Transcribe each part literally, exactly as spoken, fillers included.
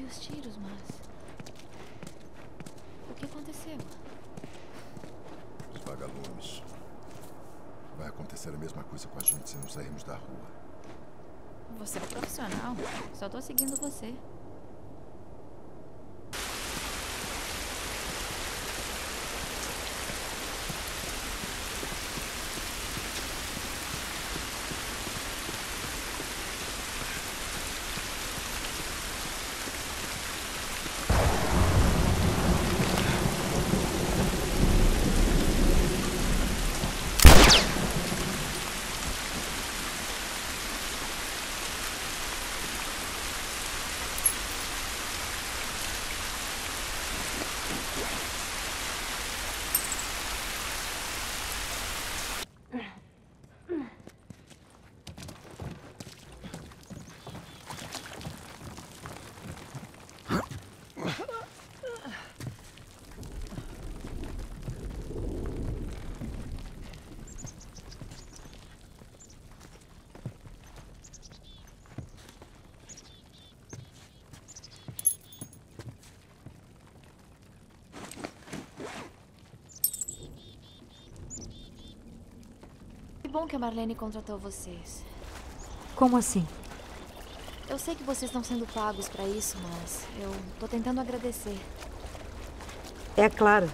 ouvi os tiros, mas... O que aconteceu? Os vagalumes. Vai acontecer a mesma coisa com a gente se não sairmos da rua. Você é um profissional. Só tô seguindo você. Que bom que a Marlene contratou vocês. Como assim? Eu sei que vocês estão sendo pagos pra isso, mas eu tô tentando agradecer. É claro.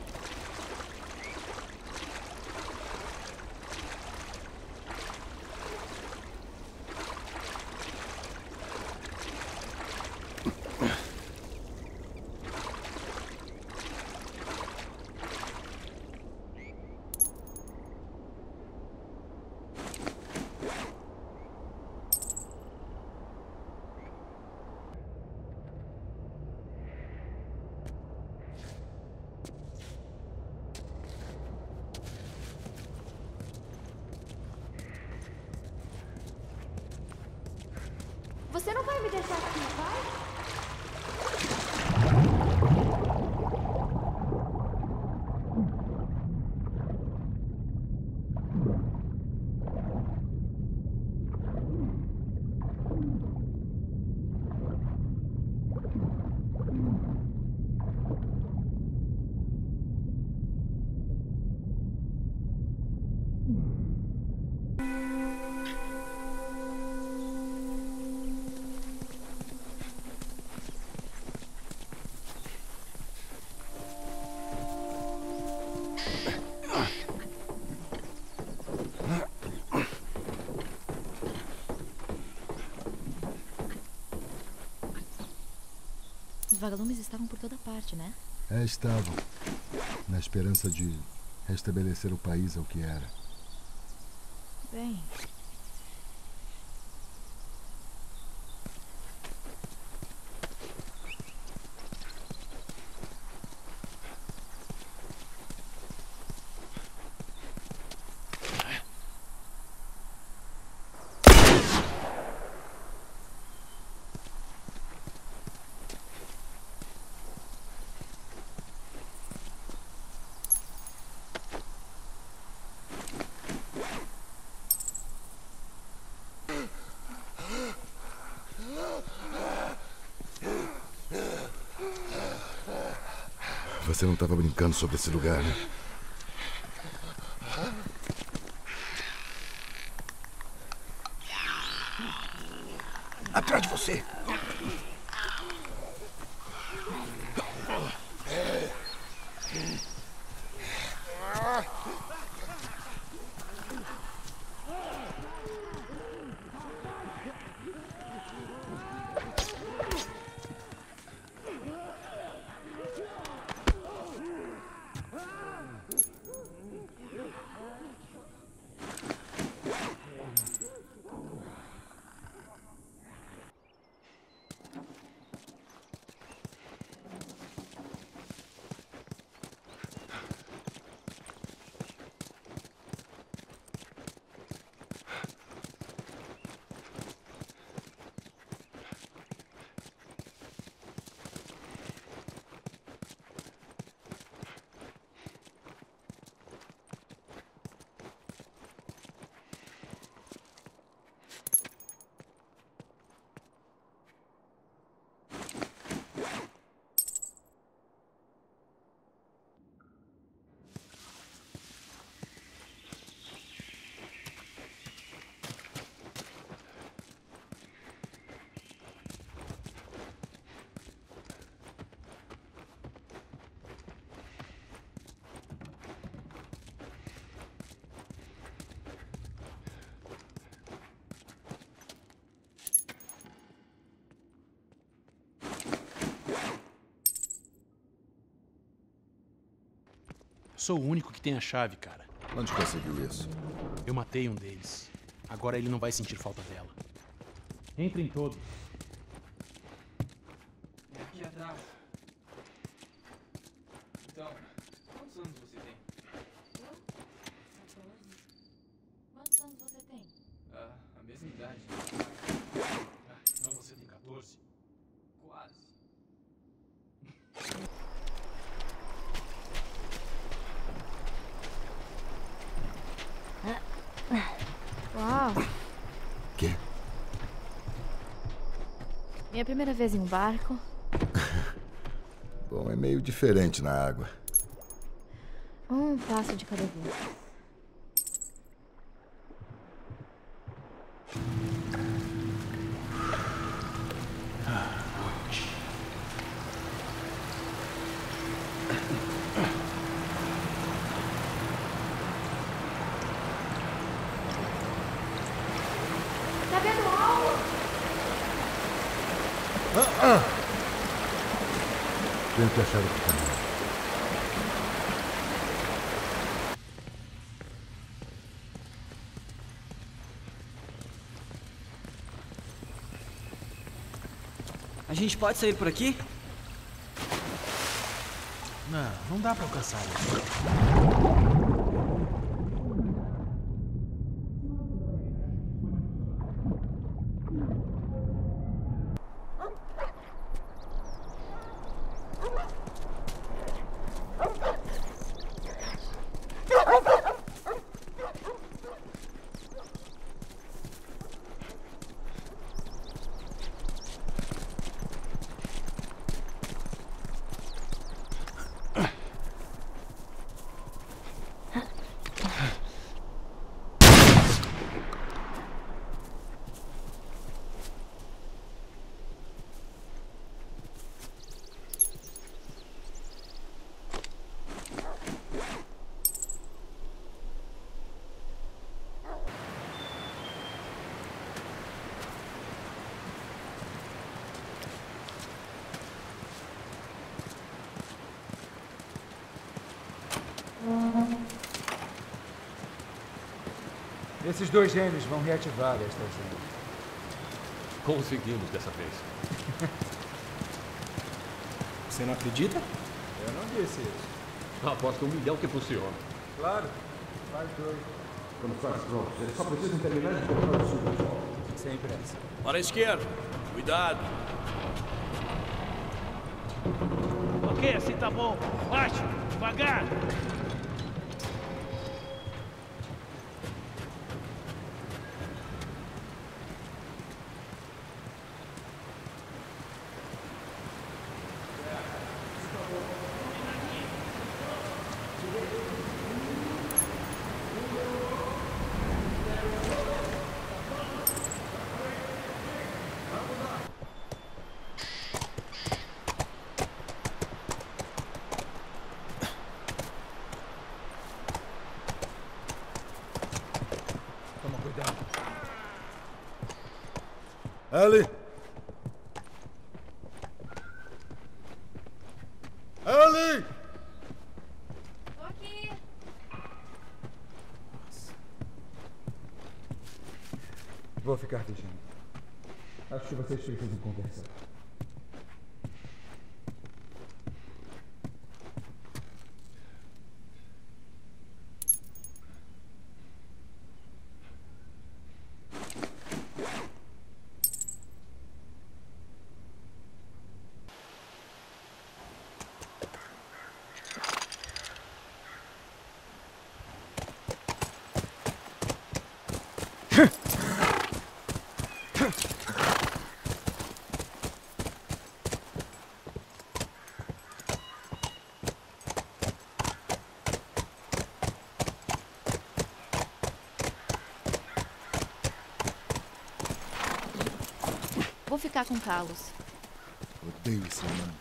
Você não vai me deixar aqui, vai? Os vagalumes estavam por toda parte, né? É, estavam. Na esperança de restabelecer o país ao que era. Bem... Você não estava brincando sobre esse lugar, né? Atrás de você! Sou o único que tem a chave, cara. Onde conseguiu isso? Eu matei um deles. Agora ele não vai sentir falta dela. Entrem todos. É aqui atrás. Então, quantos anos você tem? Eu? quatorze. Quantos anos você tem? Ah, a mesma idade. Ah, então você tem quatorze? Quase. Uau! Quê? Minha primeira vez em um barco. Bom, é meio diferente na água. Um passo de cada vez. Tá vendo algo? Ah, ah. Tente achar o caminho. A gente pode sair por aqui? Não, não dá pra alcançar isso. Esses dois gêmeos vão reativar a estação. Conseguimos dessa vez. Você não acredita? Eu não disse isso. Aposto um milhão que funciona. Claro, faz dois. Quando faz pronto, eles só precisam terminar de colocar o suco. Sem pressa. Para a esquerda. Cuidado. Ok, assim tá bom. Baixo, devagar. Toma cuidado. Ellie! Ellie! Tô aqui. Vou ficar vigiando. Acho que vocês precisam conversar. Vou ficar com Carlos. Odeio esse nome.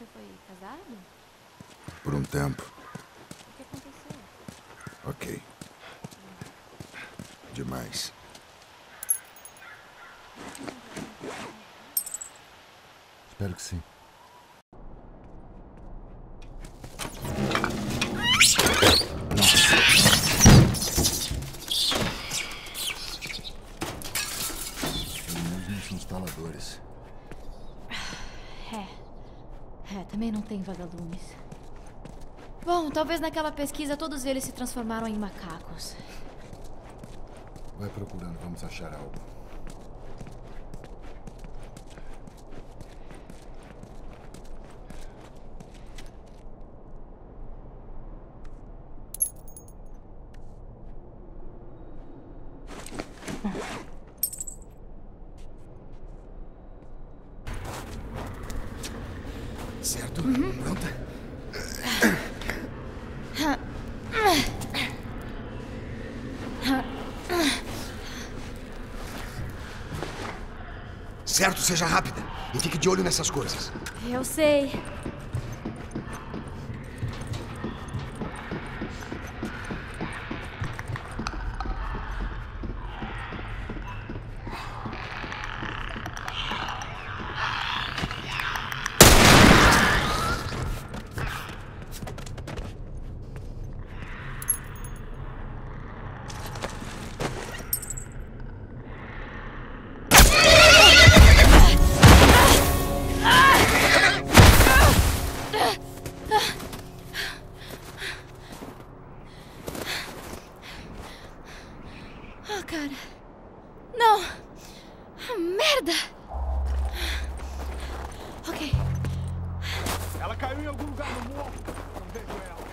Você foi casado? Por um tempo. O que aconteceu? Ok. Demais. Espero que sim. Pelo menos não são instaladores. É. É, também não tem vagalumes. Bom, talvez naquela pesquisa todos eles se transformaram em macacos. Vai procurando, vamos achar algo. Certo? Pronta? Certo, seja rápida. E fique de olho nessas coisas. Eu sei. Ah, cara. Não. Ah, merda. Ok. Ela caiu em algum lugar no morro. Não vejo ela.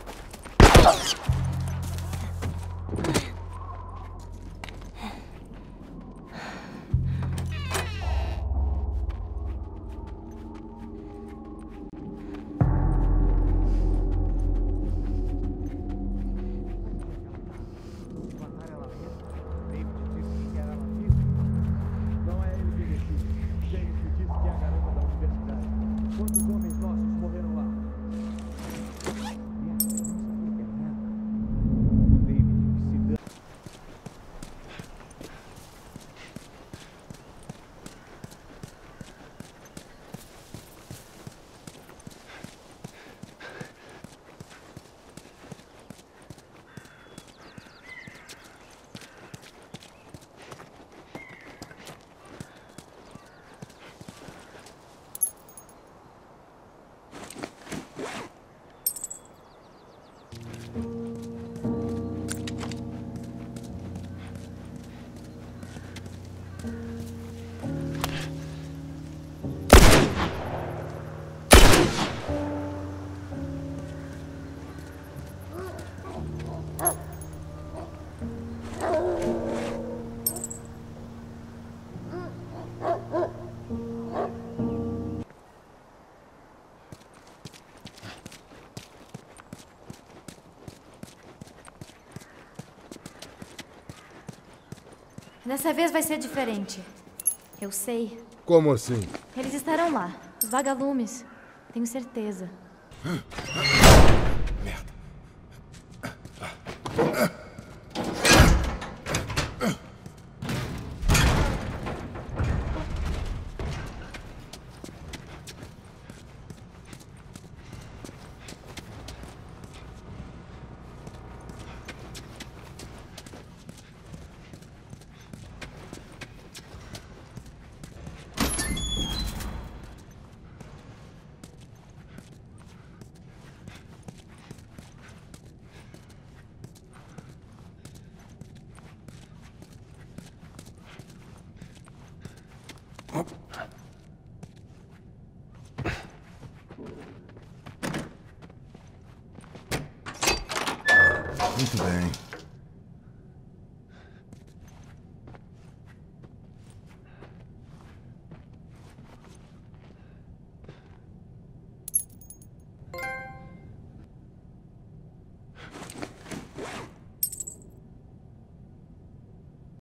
Dessa vez vai ser diferente. Eu sei. Como assim? Eles estarão lá. Os vagalumes. Tenho certeza. Merda. Muito bem.